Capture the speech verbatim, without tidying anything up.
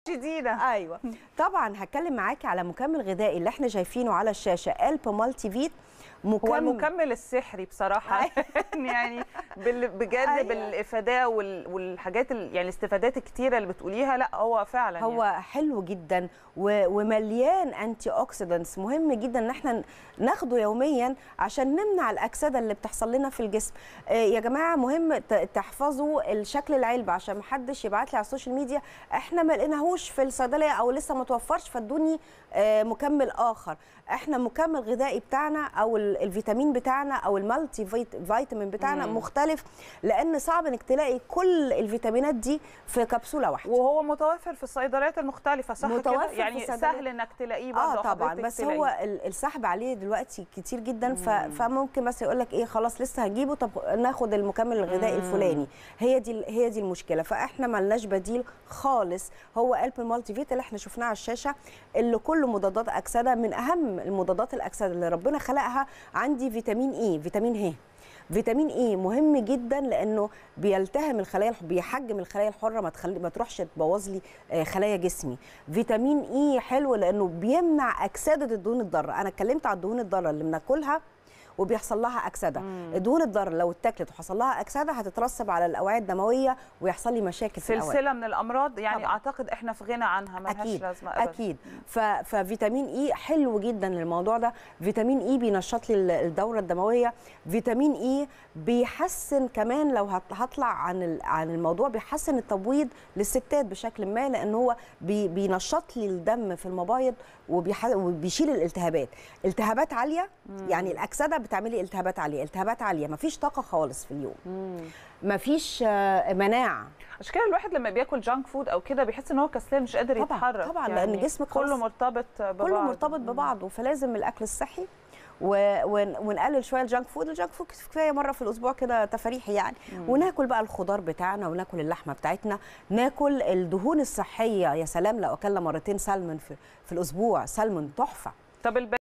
جديده. ايوه طبعا هتكلم معاكي على مكمل غذائي اللي احنا شايفينه على الشاشه، ألب مالتي فيت. مكمل هو المكمل السحري بصراحه. يعني بجد أيوة. بالافاده والحاجات يعني الاستفادات الكتيره اللي بتقوليها، لا هو فعلا هو يعني حلو جدا ومليان انتي اوكسيدنتس، مهم جدا ان احنا ناخده يوميا عشان نمنع الاكسده اللي بتحصل لنا في الجسم. يا جماعه مهم تحفظوا الشكل العلبه عشان ما حدش يبعت لي على السوشيال ميديا احنا ما لقيناهوش في الصيدليه او لسه ما توفرش فادوني مكمل اخر. احنا مكمل غذائي بتاعنا او الفيتامين بتاعنا او المالتي فيتامين بتاعنا مم. مختلف، لان صعب انك تلاقي كل الفيتامينات دي في كبسوله واحده، وهو متوفر في الصيدليات المختلفه صح كده؟ يعني سهل انك تلاقيه برضه. اه طبعا، بس تلاقيه. هو السحب عليه دلوقتي كتير جدا، فممكن بس يقول لك ايه خلاص لسه هجيبه، طب ناخد المكمل الغذائي مم. الفلاني. هي دي هي دي المشكله، فاحنا ما لناش بديل خالص. هو ألب مالتي فيت اللي احنا شفناه على الشاشه اللي كله مضادات اكسده، من اهم المضادات الاكسده اللي ربنا خلقها عندي فيتامين اي، فيتامين ه. فيتامين اي مهم جدا لانه بيلتهم الخلايا، بيحجم الخلايا الحره، ما تخلي ما تروحش تبوظ لي خلايا جسمي. فيتامين اي حلو لانه بيمنع اكسده الدهون الضاره. انا اتكلمت على الدهون الضاره اللي بناكلها وبيحصل لها اكسده. الدهون الضاره لو اتاكلت وحصل لها اكسده هتترسب على الاوعيه الدمويه ويحصل لي مشاكل في الاوعيه، سلسله من الامراض يعني. طبعا. اعتقد احنا في غنى عنها، ما لهاش لازمه ابدا. اكيد. ففيتامين اي حلو جدا للموضوع ده. فيتامين اي بينشط لي الدوره الدمويه. فيتامين اي بيحسن كمان، لو هطلع عن عن الموضوع، بيحسن التبويض للستات بشكل ما، لان هو بينشط لي الدم في المبايض وبيشيل الالتهابات. التهابات عاليه مم. يعني الاكسده بتعملي التهابات عاليه، التهابات عاليه مفيش طاقه خالص في اليوم، مم. مفيش مناعه. عشان كده الواحد لما بياكل جانك فود او كده بيحس ان هو كسلان مش قادر طبعًا يتحرك. طبعا يعني لان جسمك كله مرتبط ببعض، كله مرتبط ببعضه، فلازم الاكل الصحي و... ونقلل شويه الجانك فود. الجانك فود كفايه مره في الاسبوع كده تفاريحي يعني، مم. وناكل بقى الخضار بتاعنا وناكل اللحمه بتاعتنا، ناكل الدهون الصحيه. يا سلام لو اكلنا مرتين سلمون في, في الاسبوع، سلمون تحفه. طب